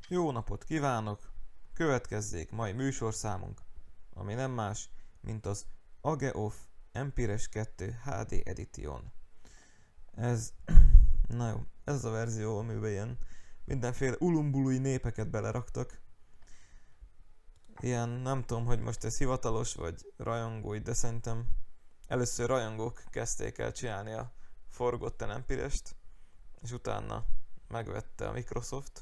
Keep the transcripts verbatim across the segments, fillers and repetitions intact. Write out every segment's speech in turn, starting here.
Jó napot kívánok! Következzék mai műsorszámunk, ami nem más, mint az Age of Empires kettő há dé Edition. Ez, na jó, ez a verzió, amiben ilyen mindenféle ulumbului népeket beleraktak. Ilyen, nem tudom, hogy most ez hivatalos vagy rajongói, de szerintem először rajongók kezdték el csinálni a Forgotten Empires-t, és utána megvette a Microsoft,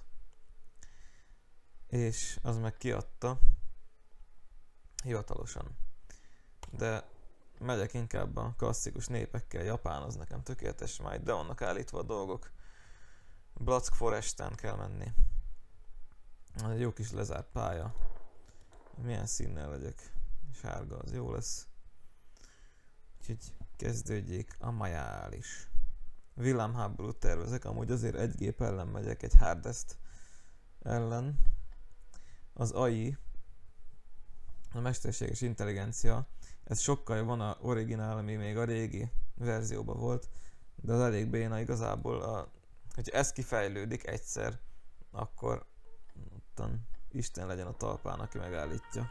és az meg kiadta hivatalosan. De megyek inkább a klasszikus népekkel, Japán az nekem tökéletes, majd de vannak állítva a dolgok. Black Foresten kell menni. Egy jó kis lezárt pálya. Milyen színnel legyek? Sárga, az jó lesz. Úgyhogy kezdődjék a majális. Villámháborút tervezek, amúgy azért egy gép ellen megyek, egy Hardest ellen. Az á i, a mesterséges intelligencia, ez sokkal jobb van a originál, ami még a régi verzióban volt, de az elég béna igazából, a, hogy ez kifejlődik egyszer, akkor ottan Isten legyen a talpán, aki megállítja.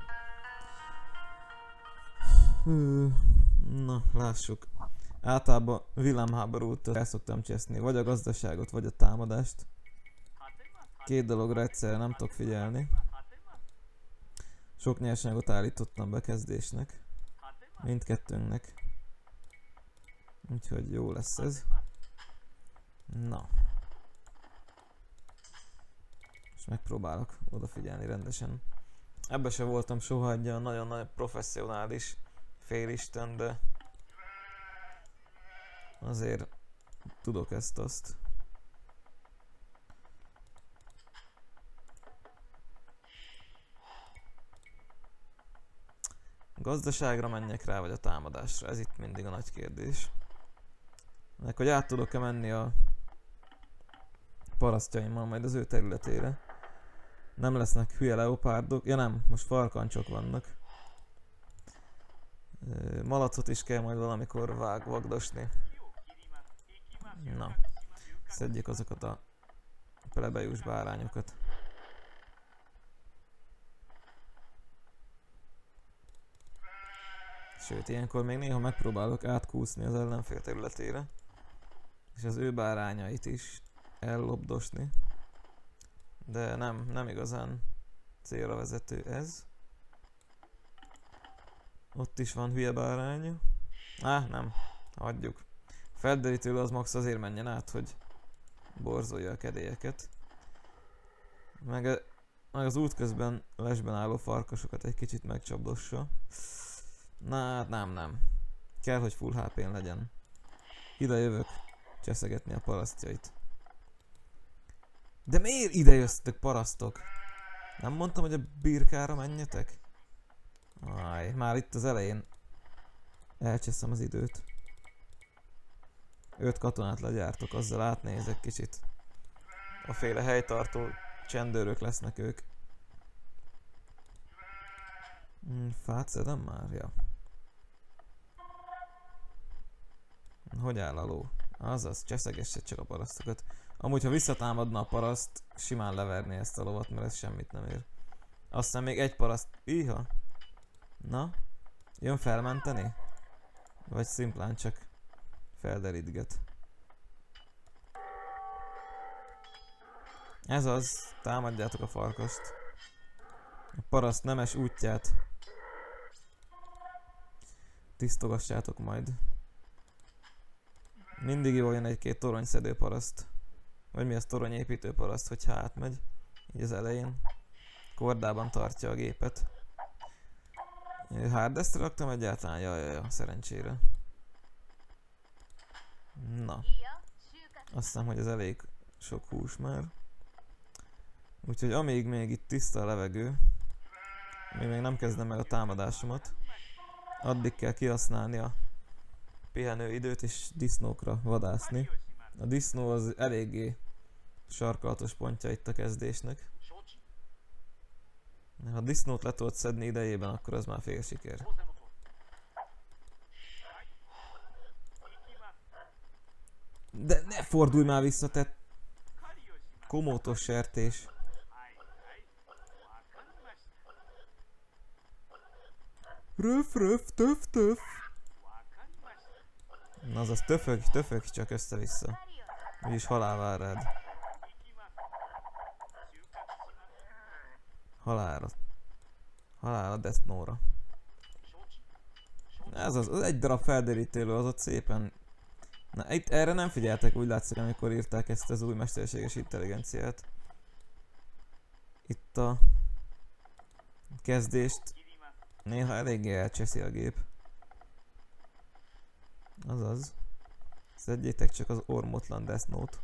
Hű, na, lássuk. Általában villámháborút el szoktam cseszni, vagy a gazdaságot, vagy a támadást. Két dologra egyszerre nem tudok figyelni. Sok nyersanyagot állítottam bekezdésnek. Mindkettőnknek. Úgyhogy jó lesz ez. Na. És megpróbálok odafigyelni rendesen. Ebbe se voltam soha egy olyan nagyon-nagyon professzionális félisten, de azért tudok ezt-azt. Gazdaságra menjek rá, vagy a támadásra? Ez itt mindig a nagy kérdés. Meg hogy át tudok-e menni a parasztjaimmal majd az ő területére. Nem lesznek hülye leopárdok. Ja nem, most farkancsok vannak. Malacot is kell majd valamikor vág, vagdosni. Na, szedjük azokat a plebejus bárányokat. Sőt, ilyenkor még néha megpróbálok átkúszni az ellenfél területére, és az ő bárányait is ellopdosni. De nem, nem igazán célra vezető ez. Ott is van hülye bárány. Á, nem, hagyjuk. A felderítő az max azért menjen át, hogy borzolja a kedélyeket. Meg, meg az út közben lesben álló farkasokat egy kicsit megcsapdossa. Na, hát nem, nem. Kell, hogy full há pén legyen. Ide jövök cseszegetni a parasztjait. De miért ide jöttek parasztok? Nem mondtam, hogy a birkára menjetek? Áj, már itt az elején elcseszem az időt. Öt katonát legyártok, azzal átnézek kicsit. A féle helytartó csendőrök lesznek ők. Hmm, fát szedem már? Ja. Hogy áll a ló? Azaz, cseszegesse csak a parasztokat. Amúgy, ha visszatámadna a paraszt, simán leverné ezt a lovat, mert ez semmit nem ér. Aztán még egy paraszt... Iha! Na? Jön felmenteni? Vagy szimplán csak felderítget? Ez az, támadjátok a farkast. A paraszt nemes útját tisztogassátok majd. Mindig jó jön egy-két toronyszedő paraszt. Vagy mi az toronyépítő paraszt, hogyha átmegy. Így az elején. Kordában tartja a gépet. Hardestre raktam egyáltalán? Jaj, jaj, jaj, szerencsére. Na. Azt hiszem, hogy ez elég sok hús már. Úgyhogy amíg még itt tiszta a levegő, még, még nem kezdem meg a támadásomat, addig kell kihasználni a pihenő időt és disznókra vadászni. A disznó az eléggé sarkalatos pontja itt a kezdésnek. Ha a disznót le tudod szedni idejében, akkor az már fél siker. De ne fordulj már vissza, te komótos sertés. Röf, röf, töf, töf. Na azaz töfög, töfög csak össze-vissza. Úgyis halál vár rád. Halálra. Halálra Death Note-ra. Ez az, az egy darab felderítélő, az ott szépen... Na itt erre nem figyeltek, úgy látszik, amikor írták ezt az új mesterséges intelligenciát. Itt a... kezdést néha eléggé elcseszi a gép. Azaz. Szedjétek csak az ormotlan Death Note.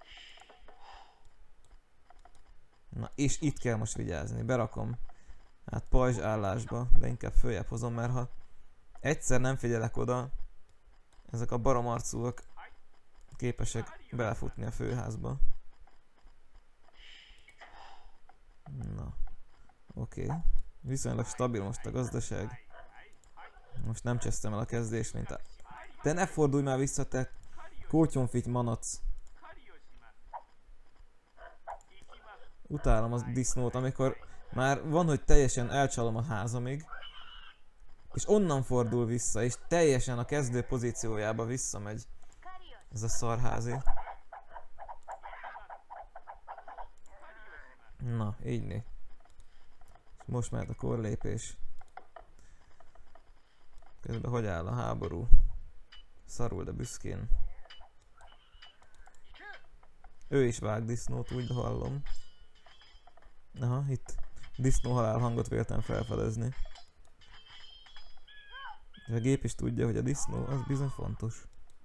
Na és itt kell most vigyázni, berakom. Hát pajzs állásba, de inkább följebb hozom, mert ha egyszer nem figyelek oda, ezek a baromarcúak képesek belefutni a főházba. Na, oké. Okay. Viszonylag stabil most a gazdaság. Most nem csesztem el a kezdést, mint a... De ne fordulj már vissza, te kótyonfit manac. Utálom a disznót, amikor már van, hogy teljesen elcsalom a házamig, és onnan fordul vissza, és teljesen a kezdő pozíciójába visszamegy. Ez a szarházi. Na, így né. Most mehet a korlépés. Közben hogy áll a háború? Szarul, de büszkén. Ő is vág disznót, úgy hallom. Aha, itt disznó halál hangot véltem felfedezni. És a gép is tudja, hogy a disznó az bizony fontos.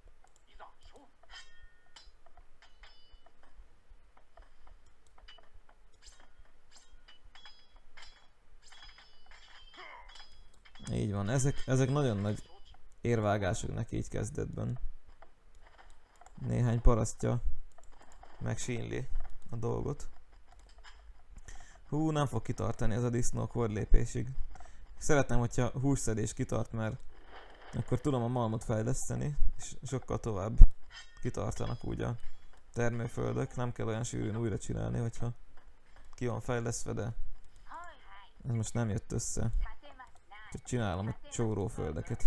Így van, ezek, ezek nagyon nagy érvágások neki így kezdetben. Néhány parasztja megsínli a dolgot. Hú, nem fog kitartani ez a disznó korlépésig. Szeretném, hogyha hússzedés kitart, mert akkor tudom a malmot fejleszteni, és sokkal tovább kitartanak úgy a termőföldök. Nem kell olyan sűrűn újra csinálni, hogyha ki van fejlesztve, de ez most nem jött össze. Csak csinálom a csóróföldeket.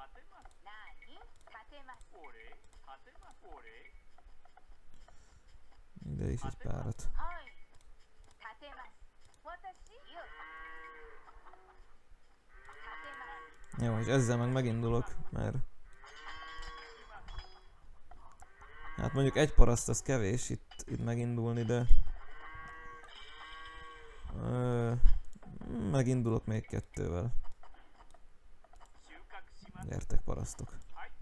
Ide is egy párat. Jó, és ezzel meg megindulok, mert... Hát mondjuk egy paraszt az kevés itt, itt megindulni, de... Ö... Megindulok még kettővel. Gyertek parasztok.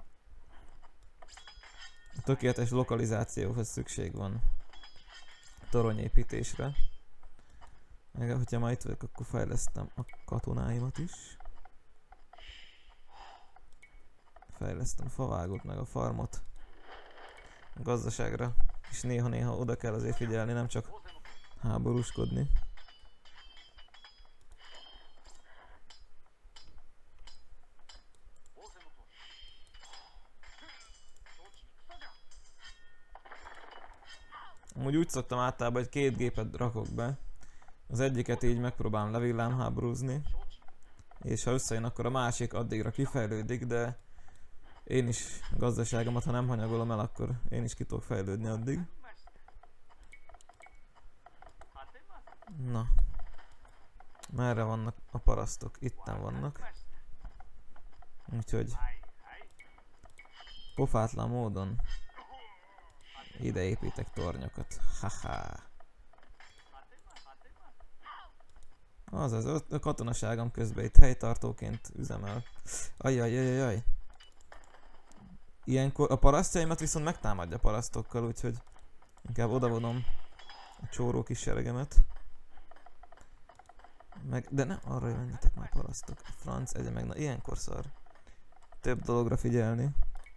A tökéletes lokalizációhoz szükség van toronyépítésre. Meg hogyha már itt vagyok, akkor fejlesztem a katonáimat is. Fejlesztem a favágót, meg a farmot. A gazdaságra. És néha-néha oda kell azért figyelni, nem csak háborúskodni. Amúgy úgy szoktam általában, hogy két gépet rakok be. Az egyiket így megpróbálom levillámháborúzni. És ha összejön, akkor a másik addigra kifejlődik, de én is gazdaságomat, ha nem hanyagolom el, akkor én is ki tudok fejlődni addig. Na. Merre vannak a parasztok? Itten vannak. Úgyhogy pofátlan módon ide építek tornyokat. Haha. Azaz, a katonaságom közben itt helytartóként üzemel. Ajjajajajaj. Ilyenkor a parasztjaimat viszont megtámadja parasztokkal, úgyhogy inkább odavonom a csóró kis seregemet. Meg, de ne arra menjetek már parasztok. A franc egye meg, na ilyenkor szar. Több dologra figyelni.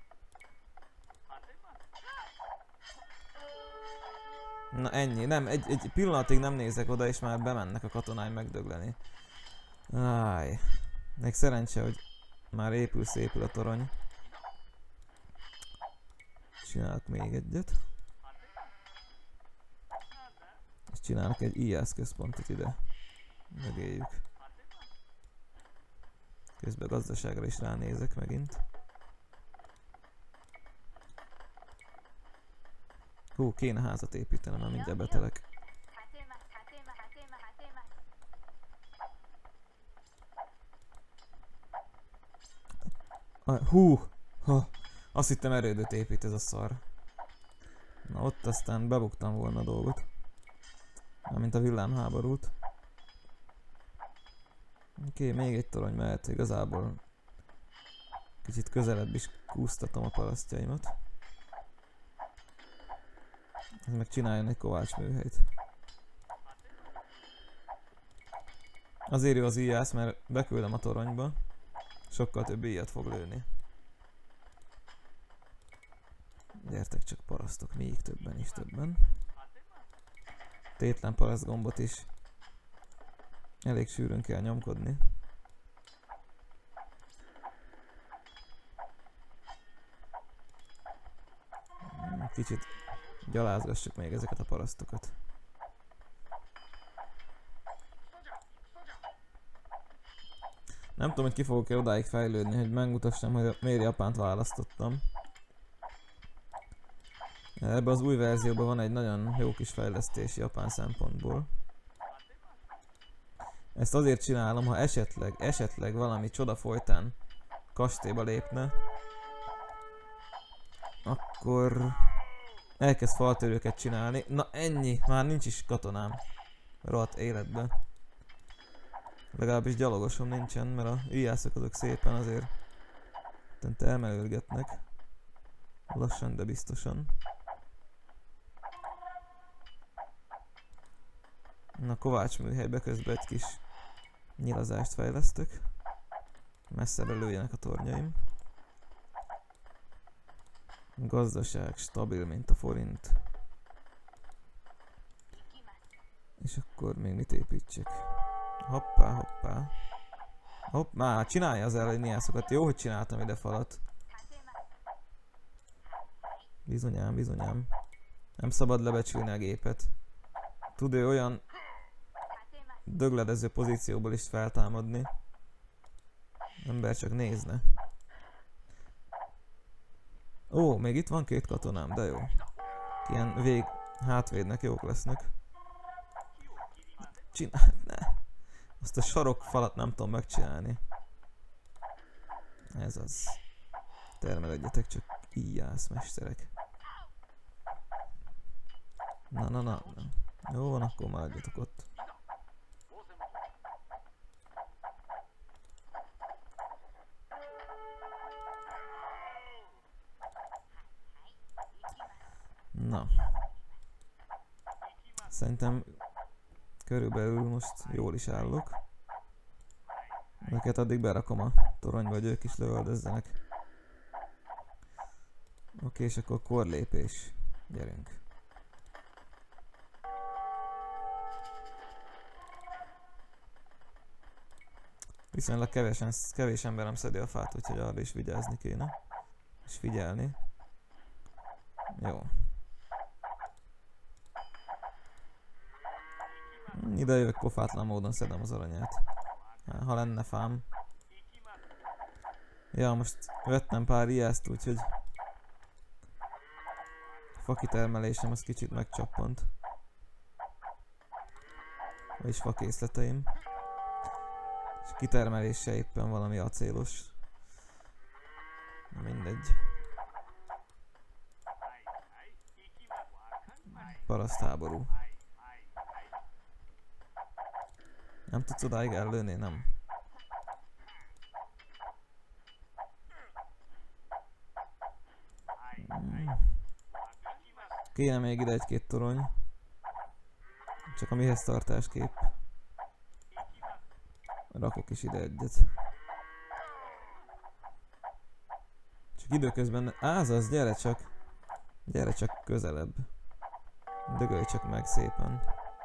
Na ennyi, nem, egy, egy pillanatig nem nézek oda, és már bemennek a katonáim megdögleni. Áj. Még szerencse, hogy már épül szépül a torony. Csinálok még egyet. És csinálok egy i á es központot ide. Megéljük. Közben gazdaságra is ránézek megint. Hú, kéne házat építenem, mert mindjárt betelek. Ah, hú! Ha, azt hittem erődöt épít ez a szar. Na ott aztán bebuktam volna a dolgot. Mint a villámháborút. Oké, okay, még egy torony mehet, igazából kicsit közelebb is kúsztatom a parasztjaimat. Ez meg csináljon egy kovácsműhelyt. Azért jó az íjász, mert beküldöm a toronyba, sokkal több íjat fog lőni. Gyertek csak parasztok, még többen is többen. Tétlen parasztgombot is elég sűrűn kell nyomkodni. Kicsit gyalázgassuk még ezeket a parasztokat. Nem tudom, hogy ki fogok-e odáig fejlődni, hogy megmutassam, hogy miért Japánt választottam. Ebben az új verzióban van egy nagyon jó kis fejlesztés japán szempontból. Ezt azért csinálom, ha esetleg, esetleg valami csoda folytán kastélyba lépne, akkor elkezd faltörőket csinálni. Na ennyi, már nincs is katonám. Rohadt életben. Legalábbis gyalogosom nincsen, mert a íjászok azok szépen azért termelőgetnek. Lassan, de biztosan. Na, Kovács műhelybe közben egy kis nyilazást fejlesztök. Messzebbre lőjenek a tornyaim. Gazdaság stabil, mint a forint. És akkor még mit építsek? Hoppá, hoppá. Hoppá, csinálja az ellenjátszokat. Jó, hogy csináltam ide falat. Bizonyám, bizonyám. Nem szabad lebecsülni a gépet. Tud ő olyan dögledező pozícióból is feltámadni. Ember csak nézne. Ó, még itt van két katonám, de jó. Ilyen vég hátvédnek jók lesznek. Csinál... ne. Azt a sarokfalat nem tudom megcsinálni. Ez az. Termelődjetek csak, íjász mesterek. Na, na, na, na. Jó van, akkor maradjatok ott. Na. Szerintem körülbelül most jól is állok. Őket addig berakom a toronyba, hogy ők is lövöldözzenek. Oké, és akkor korlépés. Gyerünk. Viszonylag kevesen, kevés emberem szedi a fát, úgyhogy arra is vigyázni kéne. És figyelni. Jó. Ide jövök, pofátlan módon szedem az aranyát. Ha lenne fám. Ja, most vettem pár ilyeszt, úgyhogy a fakitermelésem az kicsit megcsappant. Vagyis fakészleteim. És kitermelése éppen valami acélos. Mindegy. Parasztháború. Nem tudsz odáig ellőni? Nem. Hmm. Kéne még ide egy-két torony. Csak a mihez tartáskép. Rakok is ide egyet. Csak időközben... Ázaz, gyere csak! Gyere csak közelebb. Dögölj csak meg szépen.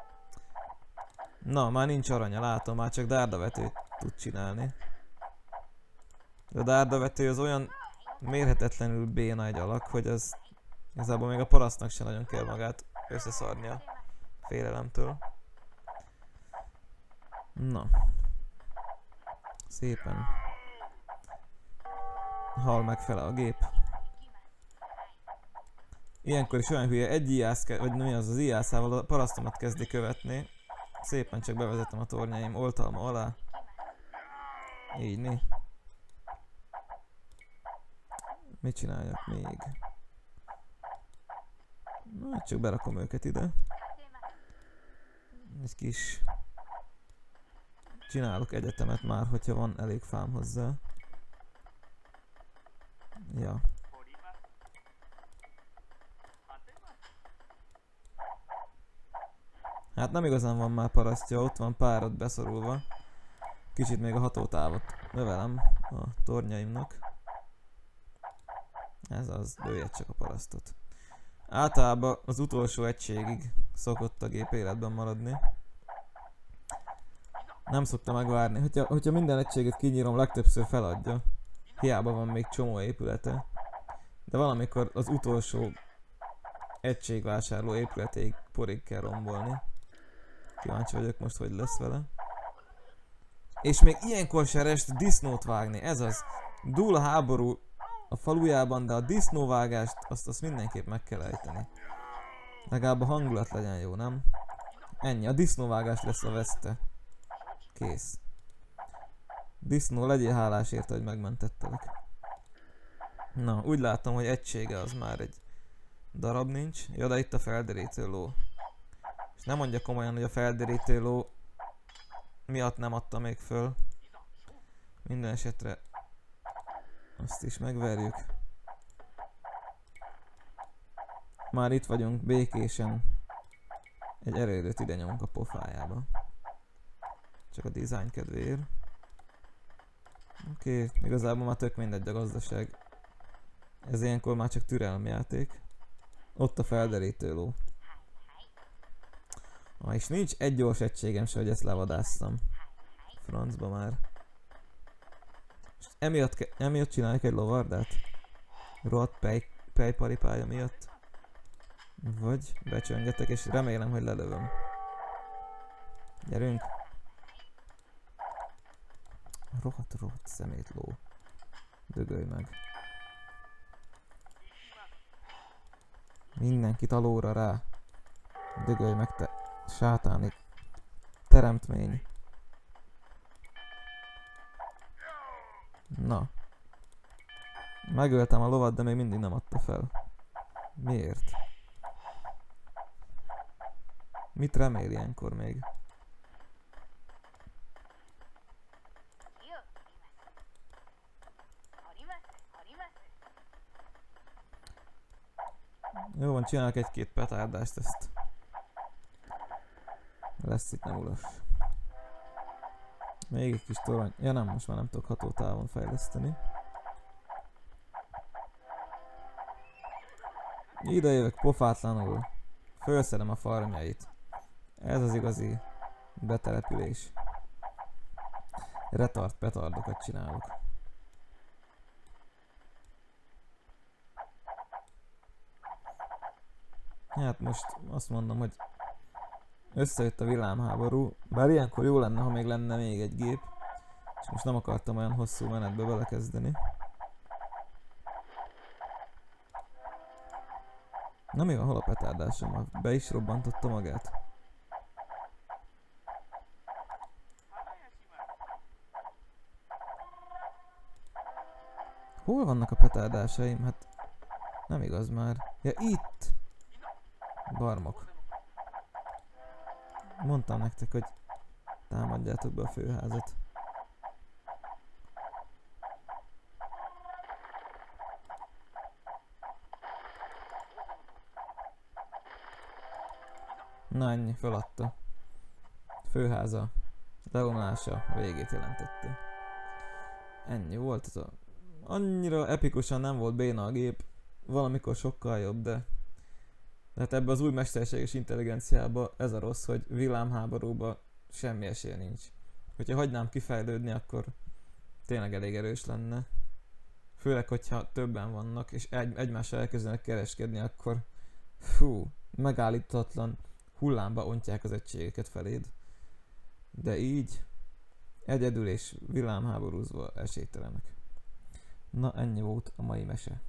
Na, már nincs aranya, látom, már csak dárdavetőt tud csinálni. De a dárdavető az olyan mérhetetlenül béna egy alak, hogy az igazából még a parasztnak sem nagyon kell magát összeszarnia félelemtől. Na. Szépen hal meg fele a gép. Ilyenkor is olyan hülye, egy ijász, vagy mi az az ijászával a parasztomat kezdi követni. Szépen csak bevezetem a tornyaim oltalma alá. Így né. Mit csináljak még? Na, csak berakom őket ide. Egy kis... Csinálok egyetemet már, hogyha van elég fám hozzá. Ja. Hát nem igazán van már parasztja, ott van párod beszorulva. Kicsit még a hatótávot növelem a tornyaimnak. Ez az, lőjed csak a parasztot. Általában az utolsó egységig szokott a gép életben maradni. Nem szokta megvárni. Hogyha, hogyha minden egységet kinyírom, legtöbbször feladja. Hiába van még csomó épülete. De valamikor az utolsó egységvásárló épületéig porig kell rombolni. Kíváncsi vagyok most, hogy lesz vele. És még ilyenkor se rest disznót vágni. Ez az. Dúl a háború a falujában, de a disznóvágást azt, azt mindenképp meg kell ejteni. Legalább a hangulat legyen jó, nem? Ennyi. A disznóvágás lesz a veszte. Kész. Disznó, legyél hálás érte, hogy megmentettelek. Na, úgy látom, hogy egysége az már egy darab nincs. Ja, de itt a felderítő ló. És nem mondja komolyan, hogy a felderítő ló miatt nem adta még föl. Minden esetre azt is megverjük. Már itt vagyunk békésen. Egy erődöt ide nyomunk a pofájába. Csak a design kedvéért. Oké, okay, igazából már tök mindegy a gazdaság. Ez ilyenkor már csak türelmjáték. Ott a felderítő ló. Ah, és nincs egy gyors egységem se, hogy ezt levadásszam. Francba már. És emiatt, emiatt csináljuk egy lovardát? Rohadt pej, pejparipája miatt? Vagy becsöngetek, és remélem, hogy lelövöm. Gyerünk! Rohadt, rohadt szemétló. Dögölj meg. Mindenkit alóra rá. Dögölj meg, te sátáni teremtmény. Na. Megöltem a lovat, de még mindig nem adta fel. Miért? Mit remél ilyenkor még? Jó van, csinálok egy-két petárdást, ezt lesz itt nem ulas. Még egy kis torony. Ja nem, most már nem tudok hatótávon fejleszteni. Ide jövök pofátlanul. Fölszedem a farmjait. Ez az igazi betelepülés. Retard petardokat csinálok. Hát most azt mondom, hogy összejött a villámháború, bár ilyenkor jó lenne, ha még lenne még egy gép, és most nem akartam olyan hosszú menetbe belekezdeni. Na mi van, hol a petárdásom? Be is robbantotta magát. Hol vannak a petárdásaim? Hát nem igaz már. Ja, itt! Barmok. Mondtam nektek, hogy támadjátok be a főházat. Na ennyi, feladta. Főháza leomlása végét jelentette. Ennyi volt ez a... Annyira epikusan nem volt béna a gép. Valamikor sokkal jobb, de... Tehát ebbe az új mesterséges intelligenciába ez a rossz, hogy villámháborúba semmi esély nincs. Hogyha hagynám kifejlődni, akkor tényleg elég erős lenne. Főleg, hogyha többen vannak, és egy, egymással elkezdenek kereskedni, akkor fú, megállíthatatlan hullámba ontják az egységeket feléd. De így, egyedül és villámháborúzva esélytelenek. Na, ennyi volt a mai mese.